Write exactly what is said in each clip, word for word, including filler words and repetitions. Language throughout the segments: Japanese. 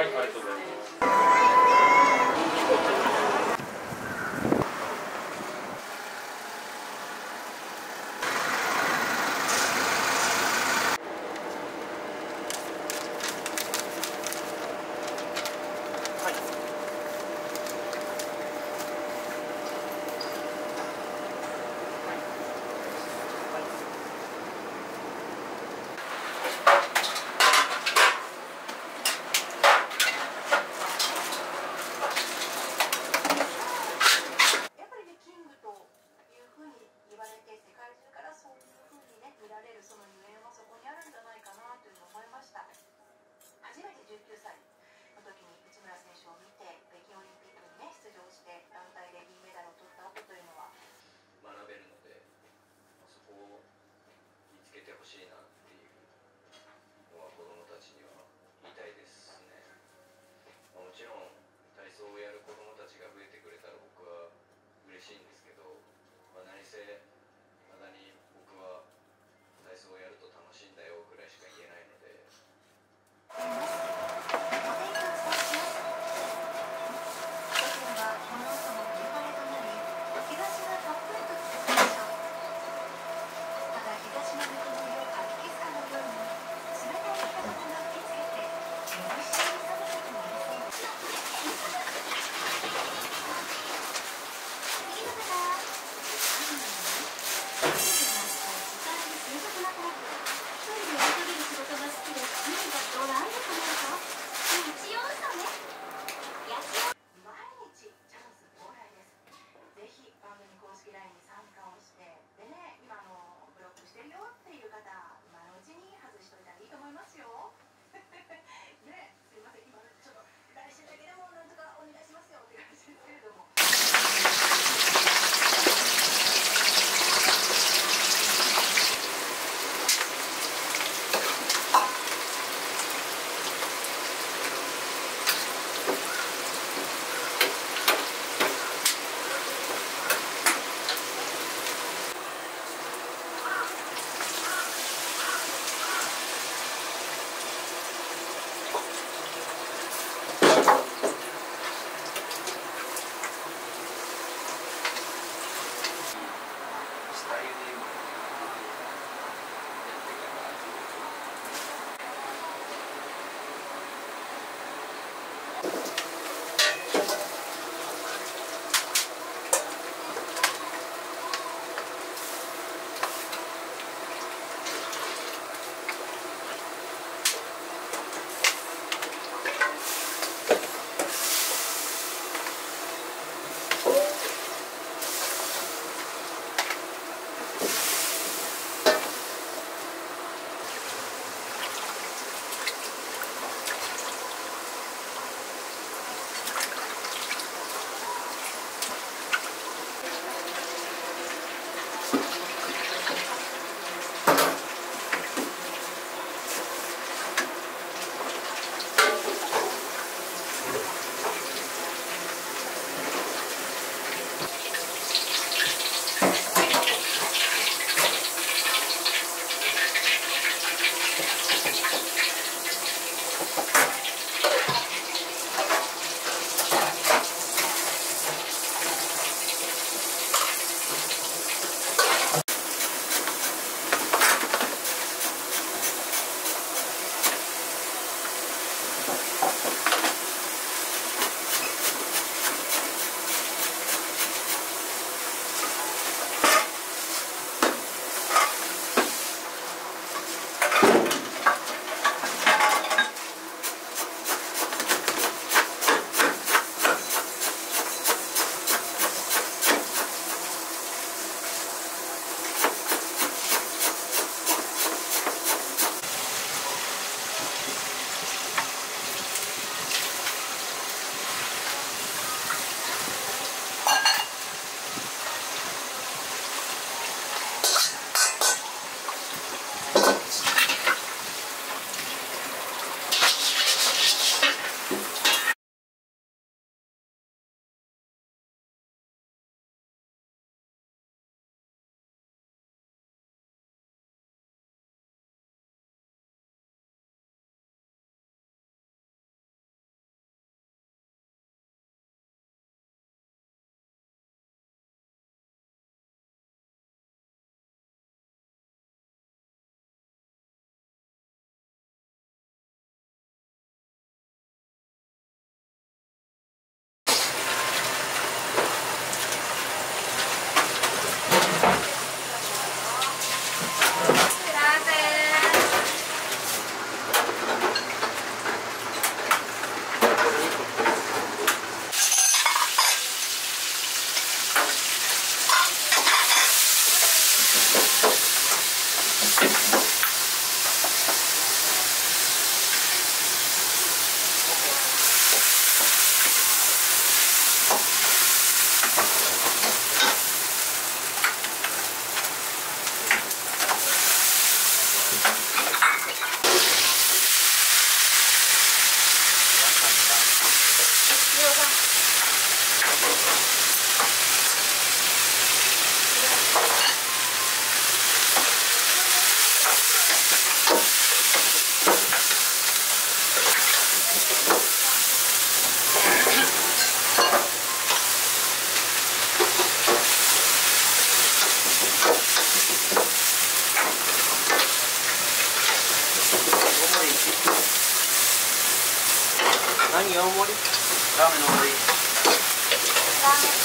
はい、ありがとうございます。 初めてじゅうきゅうさいの時に内村選手を見て北京オリンピックにね出場して団体で銀メダルを取った後というのは学べるので、そこを見つけてほしいなっていうのは子どもたちには言いたいですね。もちろん体操をやる子どもたちが増えてくれたら僕は嬉しいんですけど、まあ、何せまだに僕は体操をやると楽しいんだよくらいしか言えないので。 何大盛り？ラーメンの大盛り。 ラーメン。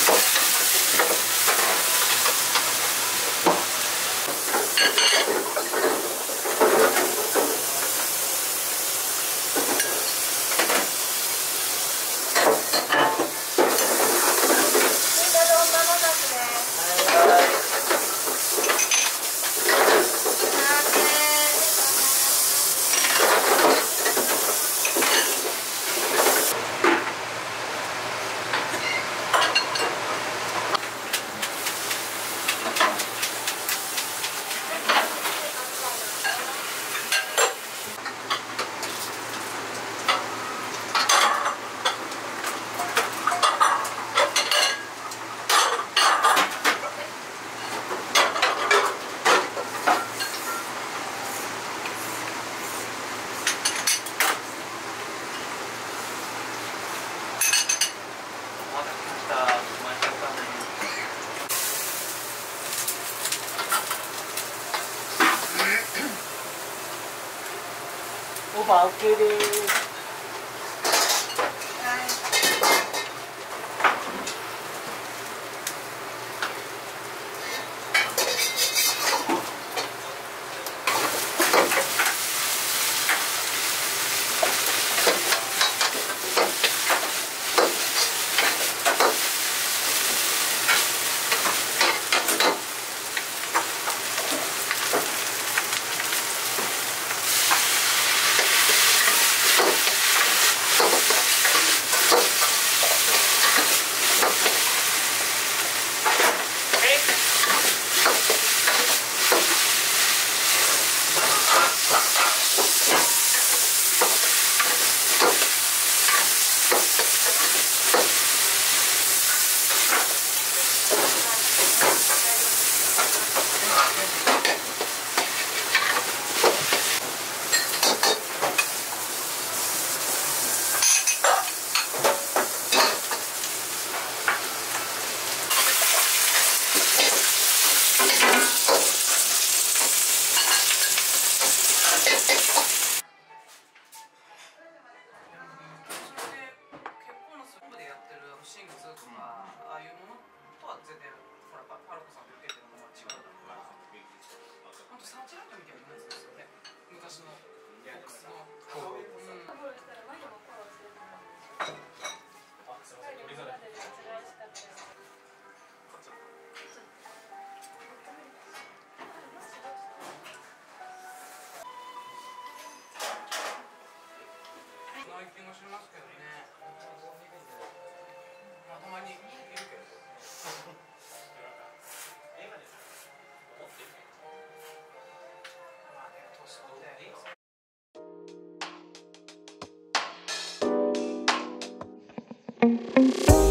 オーバー OK です。 シングスとか、ああいうものとは全然ほらパロコさんで受けてるものは違うだから、本当サーチライトみたいなやつですよね。昔のボックスの。うん内見もしますけどね。まあたまにいるけど。まあね、年取って。